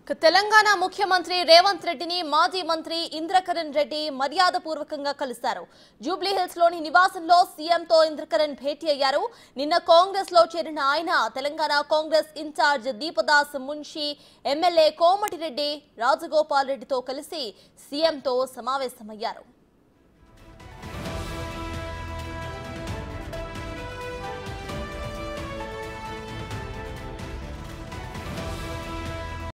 తెలంగాణ ముఖ్యమంత్రి రేవంత్ రెడ్డిని మాజీ మంత్రి ఇంద్ర కరణ్ రెడ్డి మర్యాదపూర్వకంగా కలిశారు. జూబ్లీ హిల్స్ లోని నివాసంలో సీఎంతో ఇంద్ర కరణ్ భేటీ అయ్యారు. నిన్న కాంగ్రెస్ లో చేరిన ఆయన తెలంగాణ కాంగ్రెస్ ఇన్ఛార్జ్ దీపదాస్ మున్షి, ఎమ్మెల్యే కోమటిరెడ్డి రాజగోపాల్ రెడ్డితో కలిసి సీఎంతో సమావేశమయ్యారు.